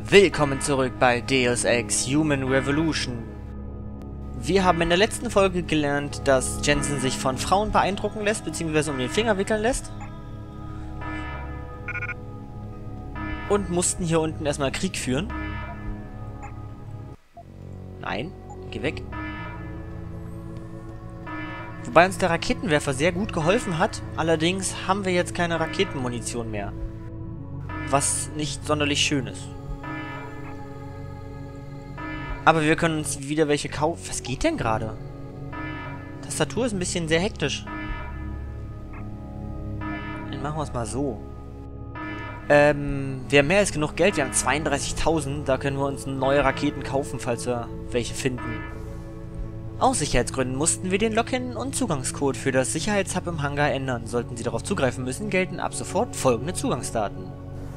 Willkommen zurück bei Deus Ex Human Revolution. Wir haben in der letzten Folge gelernt, dass Jensen sich von Frauen beeindrucken lässt, beziehungsweise um den Finger wickeln lässt. Und mussten hier unten erstmal Krieg führen. Nein, geh weg. Wobei uns der Raketenwerfer sehr gut geholfen hat, allerdings haben wir jetzt keine Raketenmunition mehr. Was nicht sonderlich schön ist. Aber wir können uns wieder welche kaufen. Was geht denn gerade? Tastatur ist ein bisschen sehr hektisch. Dann machen wir es mal so. Wir haben mehr als genug Geld. Wir haben 32.000. Da können wir uns neue Raketen kaufen, falls wir welche finden. Aus Sicherheitsgründen mussten wir den Login- und Zugangscode für das Sicherheitshub im Hangar ändern. Sollten Sie darauf zugreifen müssen, gelten ab sofort folgende Zugangsdaten.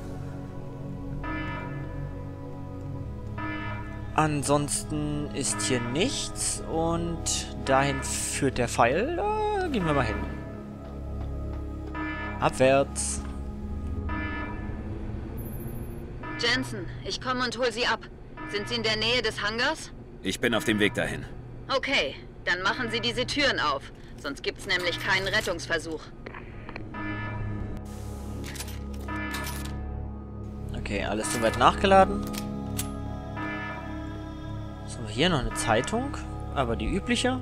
Ansonsten ist hier nichts und dahin führt der Pfeil. Da gehen wir mal hin. Abwärts. Jensen, ich komme und hol Sie ab. Sind Sie in der Nähe des Hangars? Ich bin auf dem Weg dahin. Okay, dann machen Sie diese Türen auf. Sonst gibt's nämlich keinen Rettungsversuch. Okay, alles soweit nachgeladen. Was haben wir hier? Noch eine Zeitung, aber die übliche.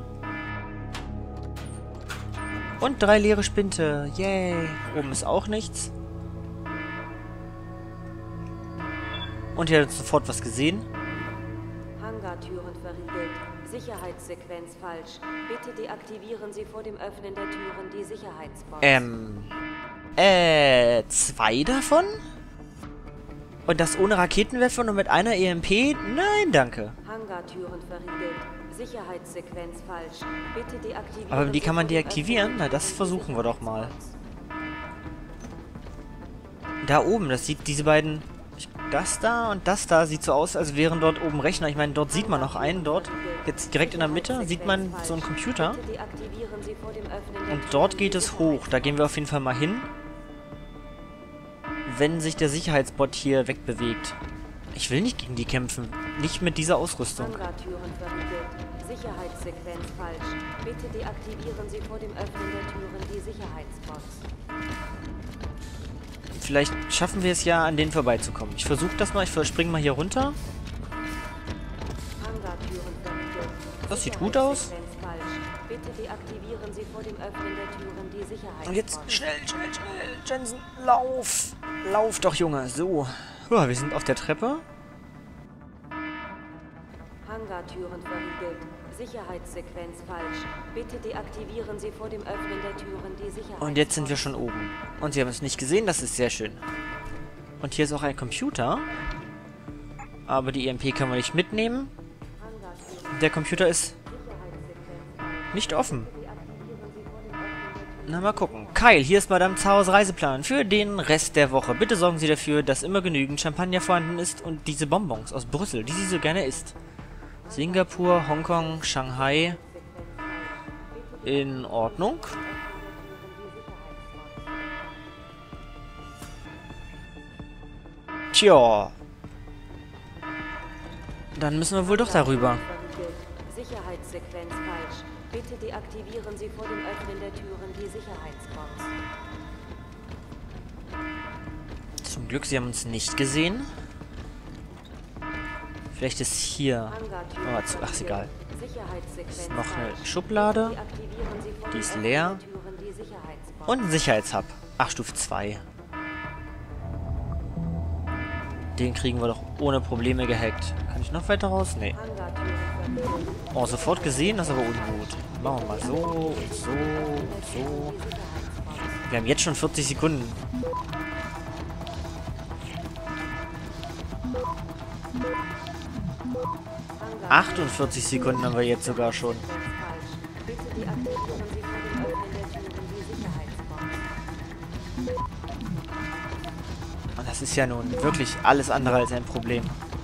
Und 3 leere Spinte. Yay. Oben ist auch nichts. Und hier hat uns sofort was gesehen. Hangartüren verriegelt. Sicherheitssequenz falsch. Bitte deaktivieren Sie vor dem Öffnen der Türen die Sicherheitsbox. 2 davon? Und das ohne Raketenwerfer und mit einer EMP? Nein, danke. Hangartüren verriegelt. Sicherheitssequenz falsch. Bitte deaktivieren. Aber die kann man Sie vor dem deaktivieren? Öffnen Na, der das versuchen wir doch mal. Sicherheitsbox. Da oben, das sieht diese beiden... Das da und das da sieht so aus, als wären dort oben Rechner. Ich meine, dort sieht man noch einen. Dort, jetzt direkt in der Mitte, sieht man so einen Computer. Bitte deaktivieren Sie vor dem Öffnen der Und Türen dort die geht es hoch. Da gehen wir auf jeden Fall mal hin. Wenn sich der Sicherheitsbot hier wegbewegt. Ich will nicht gegen die kämpfen. Nicht mit dieser Ausrüstung. Hangartüren verriegelt. Sicherheitssequenz falsch. Bitte deaktivieren Sie vor dem Öffnen der Türen die Sicherheitsbox. Vielleicht schaffen wir es ja, an denen vorbeizukommen. Ich versuche das mal. Ich springe mal hier runter. Hangartüren verriegelt. Das sieht gut aus. Sicherheitssequenz falsch. Bitte deaktivieren Sie vor dem Öffnen der Türen die Sicherheitsbox. Und jetzt schnell. Jensen, lauf. Lauf doch, Junge. So. Wir sind auf der Treppe. Hangartüren verriegelt. Sicherheitssequenz falsch. Bitte deaktivieren Sie vor dem Öffnen der Türen die Sicherheitsbox. Und jetzt sind wir schon oben. Und sie haben es nicht gesehen, das ist sehr schön. Und hier ist auch ein Computer. Aber die EMP können wir nicht mitnehmen. Der Computer ist nicht offen. Na, mal gucken. Kyle, hier ist Madame Zaos Reiseplan für den Rest der Woche. Bitte sorgen Sie dafür, dass immer genügend Champagner vorhanden ist und diese Bonbons aus Brüssel, die sie so gerne isst. Singapur, Hongkong, Shanghai. In Ordnung. Tja. Dann müssen wir wohl doch darüber. Sicherheitssequenz falsch. Bitte deaktivieren Sie vor dem Öffnen der Türen die Sicherheitsbox. Zum Glück, sie haben uns nicht gesehen. Vielleicht ist hier... Oh, ach, ist egal. Ist noch eine Schublade. Die ist leer. Und ein Sicherheitshub. Ach, Stufe 2. Den kriegen wir doch ohne Probleme gehackt. Kann ich noch weiter raus? Nee. Oh, sofort gesehen, das ist aber ungut. Machen wir mal so und so und so. Wir haben jetzt schon 40 Sekunden. Hangar 48 Sekunden haben wir jetzt sogar schon. Bitte deaktivieren Sie vor dem Öffnen der Türen die Sicherheitsbox. Und das ist ja nun wirklich alles andere als ein Problem.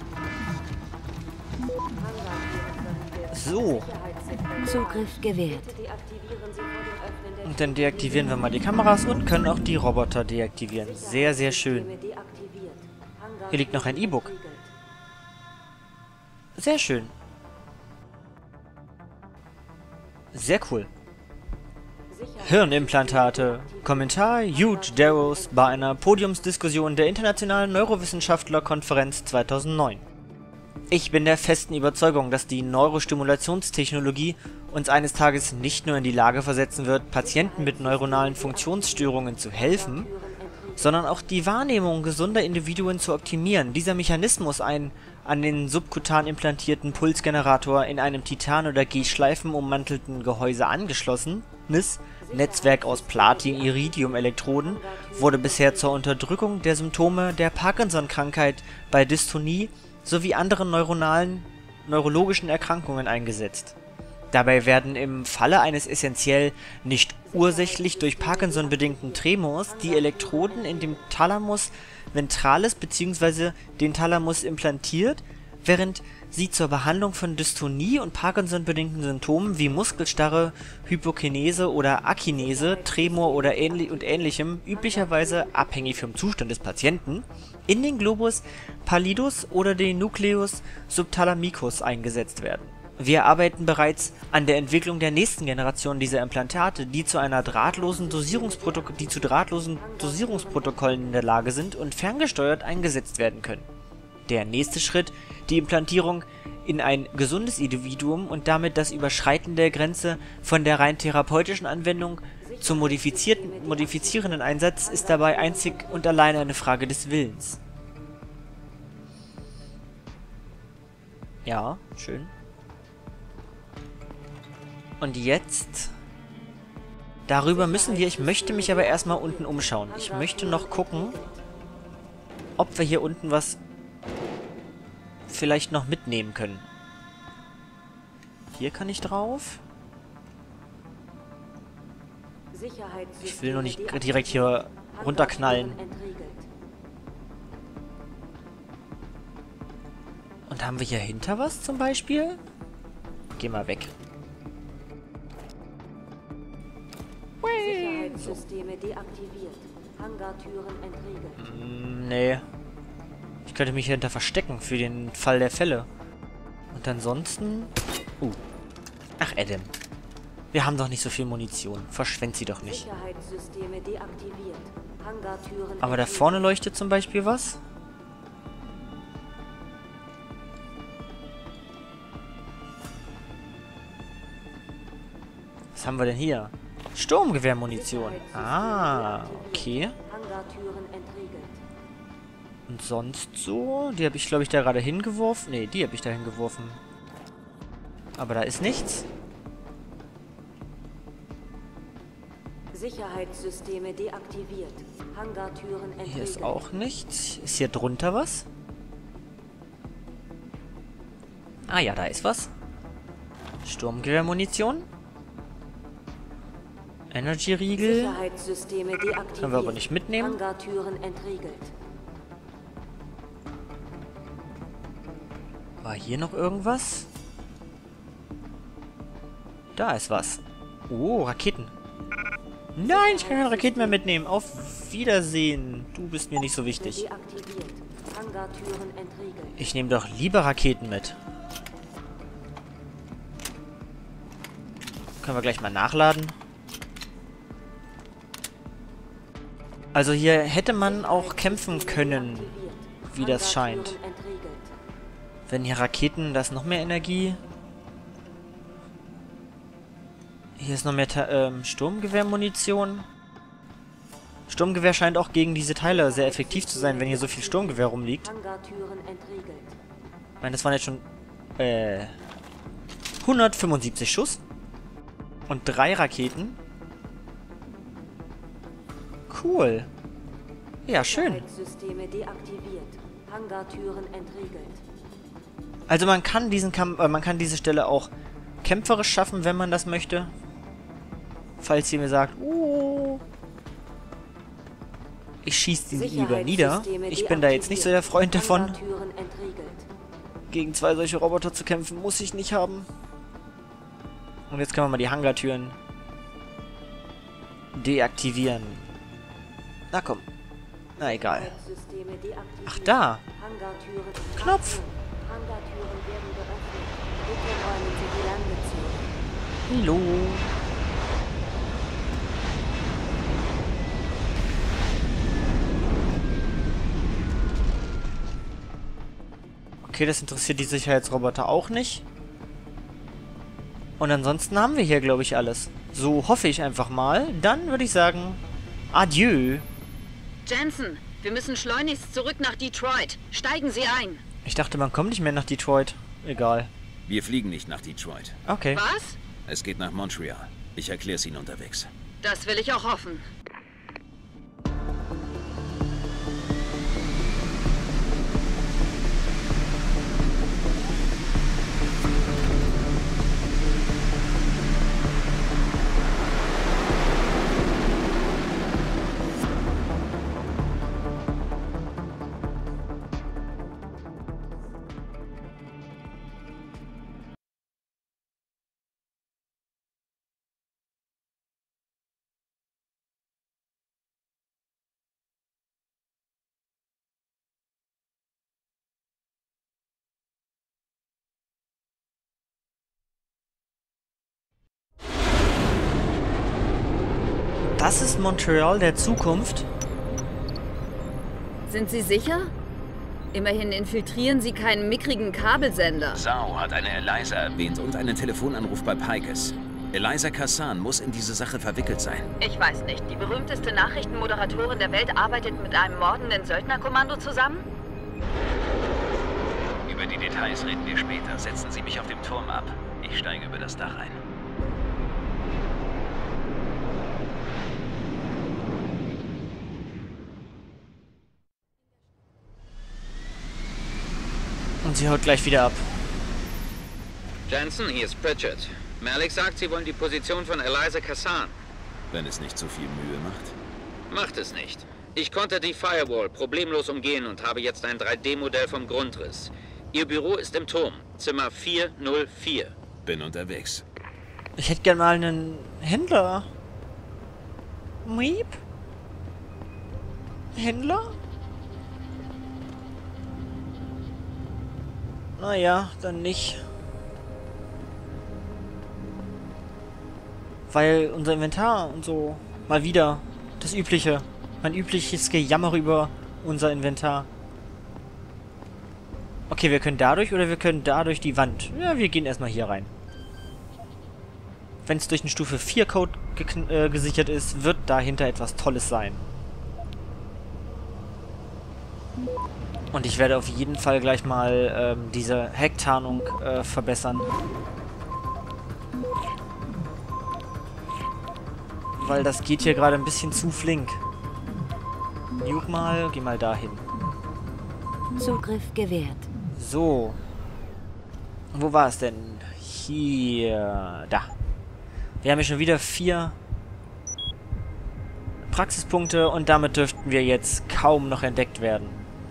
So. Zugriff gewährt. Bitte deaktivieren Sie vor dem Öffnen der Und dann deaktivieren wir mal die Kameras und können auch die Roboter deaktivieren. Sehr, sehr schön. Hier liegt noch ein E-Book. Sehr schön. Sehr cool. Hirnimplantate. Kommentar Huge Darrows bei einer Podiumsdiskussion der Internationalen Neurowissenschaftler-Konferenz 2009. Ich bin der festen Überzeugung, dass die Neurostimulationstechnologie uns eines Tages nicht nur in die Lage versetzen wird, Patienten mit neuronalen Funktionsstörungen zu helfen, sondern auch die Wahrnehmung gesunder Individuen zu optimieren. Dieser Mechanismus, ein an den subkutan implantierten Pulsgenerator in einem Titan- oder G-Schleifen ummantelten Gehäuse angeschlossenes Netzwerk aus Platin-Iridium-Elektroden, wurde bisher zur Unterdrückung der Symptome der Parkinson-Krankheit bei Dystonie sowie anderen neurologischen Erkrankungen eingesetzt. Dabei werden im Falle eines essentiell nicht ursächlich durch Parkinson bedingten Tremors die Elektroden in dem Thalamus ventralis bzw. den Thalamus implantiert, während sie zur Behandlung von Dystonie und Parkinson bedingten Symptomen wie Muskelstarre, Hypokinese oder Akinese, Tremor oder ähnlichem üblicherweise abhängig vom Zustand des Patienten in den Globus pallidus oder den Nucleus subthalamicus eingesetzt werden. Wir arbeiten bereits an der Entwicklung der nächsten Generation dieser Implantate, die zu drahtlosen Dosierungsprotokollen in der Lage sind und ferngesteuert eingesetzt werden können. Der nächste Schritt, die Implantierung in ein gesundes Individuum und damit das Überschreiten der Grenze von der rein therapeutischen Anwendung zum modifizierenden Einsatz, ist dabei einzig und allein eine Frage des Willens. Ja, schön. Und jetzt? Darüber müssen wir, ich möchte mich aber erstmal unten umschauen. Ich möchte noch gucken, ob wir hier unten was vielleicht noch mitnehmen können. Hier kann ich drauf. Ich will nur nicht direkt hier runterknallen. Und haben wir hier hinter was zum Beispiel? Geh mal weg. Sicherheitssysteme deaktiviert. Hangartüren entriegelt. Nee. Ich könnte mich hinter verstecken für den Fall der Fälle. Und ansonsten... Ach, Adam. Wir haben doch nicht so viel Munition. Verschwend sie doch nicht. Sicherheitssysteme deaktiviert. Hangartüren Aber da vorne leuchtet zum Beispiel was. Was haben wir denn hier? Sturmgewehrmunition. Ah, okay. Hangartüren entriegelt. Und sonst so? Die habe ich, glaube ich, da gerade hingeworfen. Ne, die habe ich da hingeworfen. Aber da ist nichts. Sicherheitssysteme deaktiviert. Hangartüren entriegelt. Hier ist auch nichts. Ist hier drunter was? Ah ja, da ist was. Sturmgewehrmunition. Energy-Riegel. Sicherheitssysteme deaktiviert. Können wir aber nicht mitnehmen. Hangartüren entriegelt. War hier noch irgendwas? Da ist was. Oh, Raketen. Nein, ich kann keine Raketen mehr mitnehmen. Auf Wiedersehen. Du bist mir nicht so wichtig. Deaktiviert. Hangartüren entriegelt. Ich nehme doch lieber Raketen mit. Können wir gleich mal nachladen. Also hier hätte man auch kämpfen können, wie das scheint. Wenn hier Raketen, da ist noch mehr Energie. Hier ist noch mehr Sturmgewehrmunition. Sturmgewehr scheint auch gegen diese Teile sehr effektiv zu sein, wenn hier so viel Sturmgewehr rumliegt. Ich meine, das waren jetzt schon 175 Schuss. Und 3 Raketen. Cool. Ja, schön. Also man kann diese Stelle auch kämpferisch schaffen, wenn man das möchte. Falls ihr mir sagt, ich schieße die lieber nieder. Ich bin da jetzt nicht so der Freund davon. Gegen 2 solche Roboter zu kämpfen, muss ich nicht haben. Und jetzt können wir mal die Hangartüren deaktivieren. Na komm. Na egal. Ach, da. Knopf. Hangartüren werden geöffnet. Bitte räumen Sie die Landezone. Hallo. Okay, das interessiert die Sicherheitsroboter auch nicht. Und ansonsten haben wir hier, glaube ich, alles. So hoffe ich einfach mal. Dann würde ich sagen, adieu. Jensen, wir müssen schleunigst zurück nach Detroit. Steigen Sie ein. Ich dachte, man kommt nicht mehr nach Detroit. Egal. Wir fliegen nicht nach Detroit. Okay. Was? Es geht nach Montreal. Ich erkläre es Ihnen unterwegs. Das will ich auch hoffen. Das ist Montreal der Zukunft. Sind Sie sicher? Immerhin infiltrieren Sie keinen mickrigen Kabelsender. Zhao hat eine Eliza erwähnt und einen Telefonanruf bei Pikes. Eliza Kassan muss in diese Sache verwickelt sein. Ich weiß nicht. Die berühmteste Nachrichtenmoderatorin der Welt arbeitet mit einem mordenden Söldnerkommando zusammen? Über die Details reden wir später. Setzen Sie mich auf dem Turm ab. Ich steige über das Dach ein. Und sie haut gleich wieder ab. Jensen, hier ist Pritchard. Malik sagt, Sie wollen die Position von Eliza Kassan. Wenn es nicht zu viel Mühe macht. Macht es nicht. Ich konnte die Firewall problemlos umgehen und habe jetzt ein 3D-Modell vom Grundriss. Ihr Büro ist im Turm, Zimmer 404. Bin unterwegs. Ich hätte gern mal einen Händler. Miep? Händler? Naja, dann nicht. Weil unser Inventar und so. Mal wieder. Das Übliche. Mein übliches Gejammer über unser Inventar. Okay, wir können dadurch oder wir können dadurch die Wand. Ja, wir gehen erstmal hier rein. Wenn es durch einen Stufe 4 Code gesichert ist, wird dahinter etwas Tolles sein. Und ich werde auf jeden Fall gleich mal diese Hecktarnung verbessern. Weil das geht hier gerade ein bisschen zu flink. Nuke mal, geh mal dahin. Zugriff gewährt. So. Wo war es denn? Hier. Da. Wir haben hier schon wieder 4 Praxispunkte und damit dürften wir jetzt kaum noch entdeckt werden.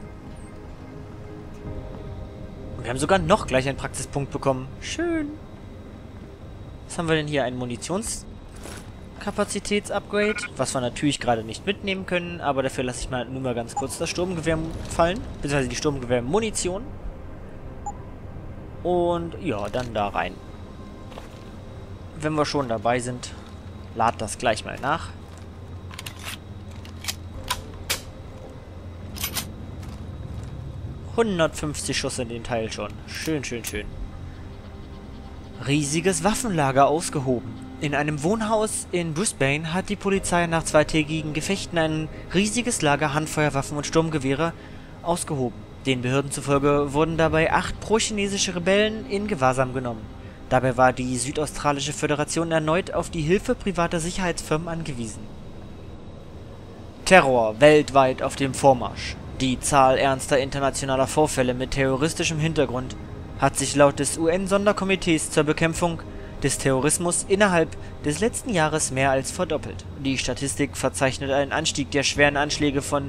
Und wir haben sogar noch gleich einen Praxispunkt bekommen. Schön. Was haben wir denn hier? Ein Munitionskapazitäts-Upgrade, was wir natürlich gerade nicht mitnehmen können, aber dafür lasse ich mal nur mal ganz kurz das Sturmgewehr fallen, beziehungsweise die Sturmgewehr-Munition. Und ja, dann da rein. Wenn wir schon dabei sind, lad das gleich mal nach. ...150 Schuss in den Teil schon. Schön, schön, schön. Riesiges Waffenlager ausgehoben. In einem Wohnhaus in Brisbane hat die Polizei nach zweitägigen Gefechten ein riesiges Lager Handfeuerwaffen und Sturmgewehre ausgehoben. Den Behörden zufolge wurden dabei 8 pro-chinesische Rebellen in Gewahrsam genommen. Dabei war die Südaustralische Föderation erneut auf die Hilfe privater Sicherheitsfirmen angewiesen. Terror weltweit auf dem Vormarsch. Die Zahl ernster internationaler Vorfälle mit terroristischem Hintergrund hat sich laut des UN-Sonderkomitees zur Bekämpfung des Terrorismus innerhalb des letzten Jahres mehr als verdoppelt. Die Statistik verzeichnet einen Anstieg der schweren Anschläge von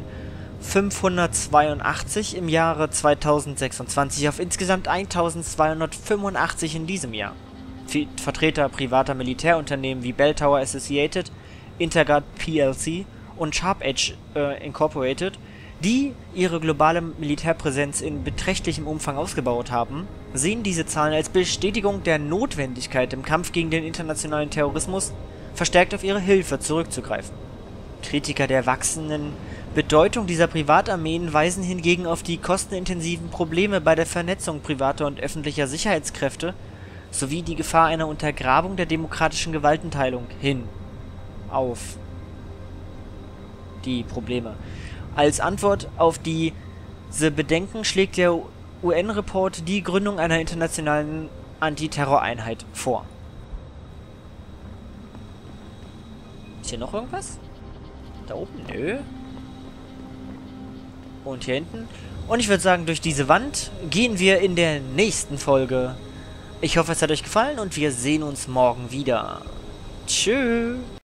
582 im Jahre 2026 auf insgesamt 1285 in diesem Jahr. Vertreter privater Militärunternehmen wie Bell Tower Associated, Interguard plc und Sharp Edge Incorporated, die ihre globale Militärpräsenz in beträchtlichem Umfang ausgebaut haben, sehen diese Zahlen als Bestätigung der Notwendigkeit, im Kampf gegen den internationalen Terrorismus verstärkt auf ihre Hilfe zurückzugreifen. Kritiker der wachsenden Bedeutung dieser Privatarmeen weisen hingegen auf die kostenintensiven Probleme bei der Vernetzung privater und öffentlicher Sicherheitskräfte sowie die Gefahr einer Untergrabung der demokratischen Gewaltenteilung hin auf die Probleme. Als Antwort auf diese Bedenken schlägt der UN-Report die Gründung einer internationalen Antiterroreinheit vor. Ist hier noch irgendwas? Da oben? Nö. Und hier hinten. Und ich würde sagen, durch diese Wand gehen wir in der nächsten Folge. Ich hoffe, es hat euch gefallen und wir sehen uns morgen wieder. Tschüss.